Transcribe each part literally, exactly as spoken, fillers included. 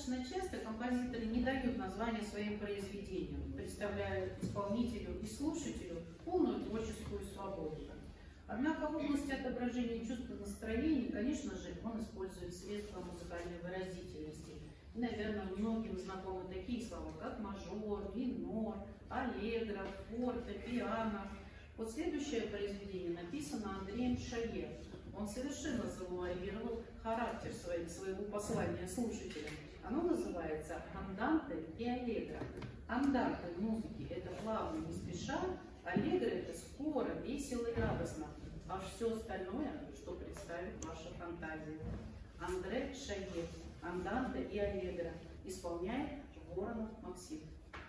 Достаточно часто композиторы не дают названия своим произведениям, представляя исполнителю и слушателю полную творческую свободу. Однако в области отображения чувств и настроений, конечно же, он использует средства музыкальной выразительности. И, наверное, многим знакомы такие слова, как мажор, минор, аллегро, форте, пиано. Вот следующее произведение написано Андреем Шае. Он совершенно завуалировал характер своего послания слушателям. Оно называется «Анданте и аллегро». Анданте в музыке – это плавно, не спеша, аллегро – это скоро, весело и радостно, а все остальное, что представит ваша фантазия. Андре Шае, «Анданте и аллегро» исполняет Воронов Максим.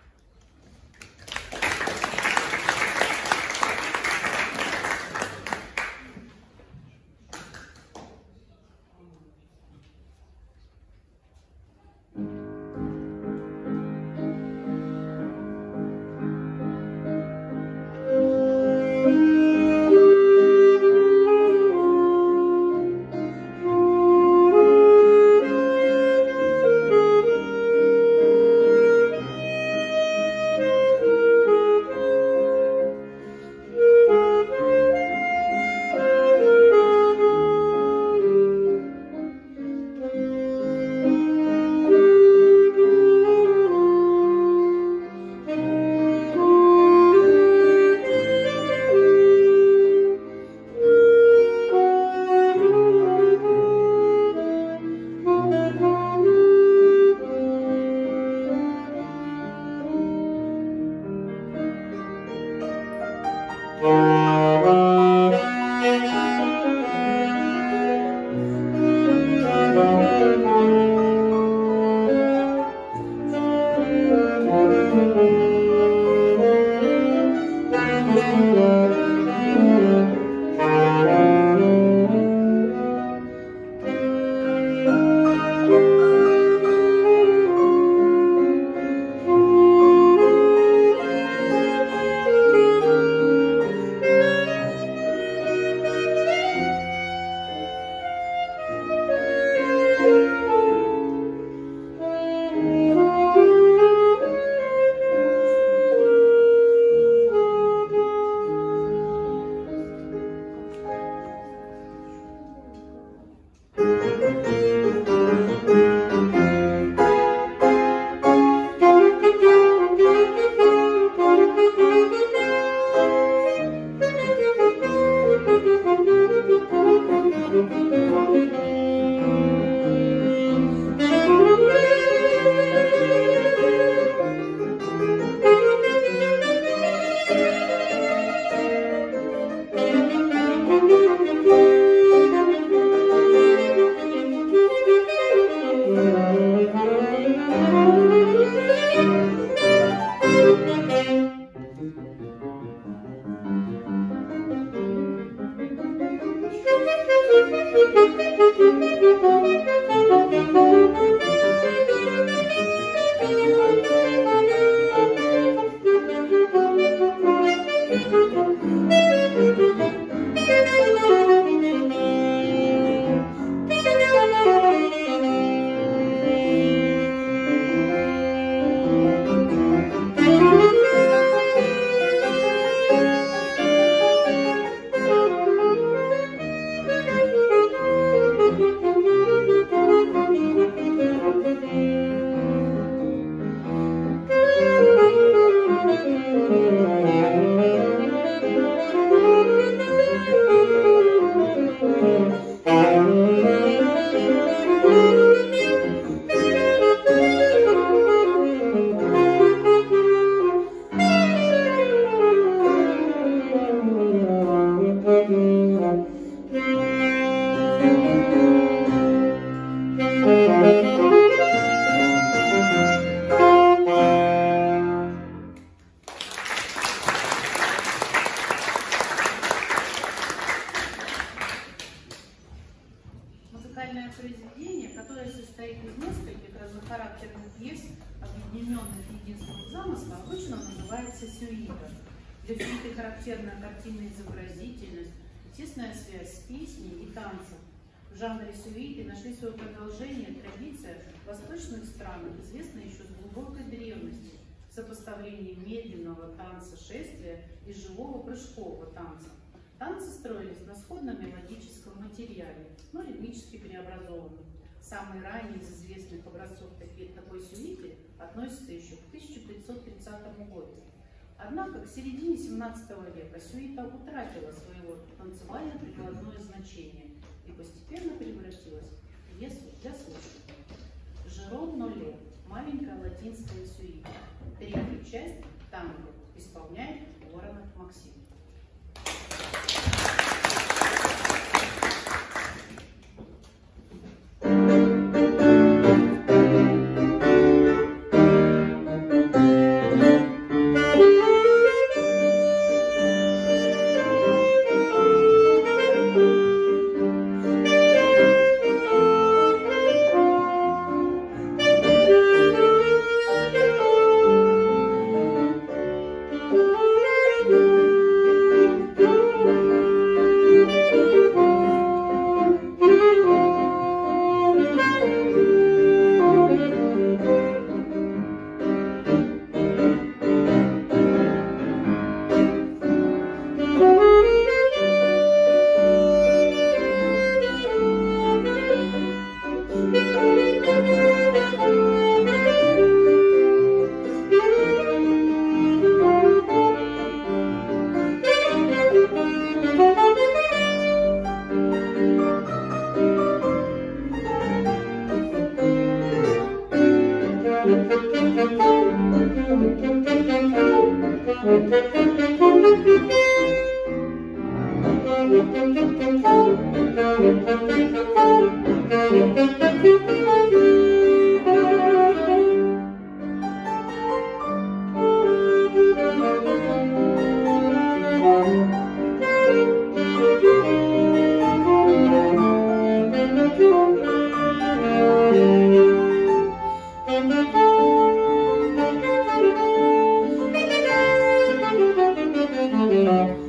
Музыкальное произведение, которое состоит из нескольких разнохарактерных пьес, объединенных единственным замыслом, обычно называется сюита. Для сюиты характерна картинная изобразительность, тесная связь с песней и танцем. В жанре сюиты нашли свое продолжение традиция в восточных странах, известная еще с глубокой древности, в сопоставлении медленного танца шествия и живого прыжкового танца. Танцы строились на сходном мелодическом материале, но ритмически преобразованном. Самый ранний из известных образцов такой сюиты относится еще к тысяча пятьсот тридцатому году. Однако к середине семнадцатого века сюита утратила своего танцевально-прикладное значение и постепенно превратилась в пьесу для слушателей. Жером Ноле, маленькая латинская сюита, третья часть танго, исполняет Воронов Максим. Thank you.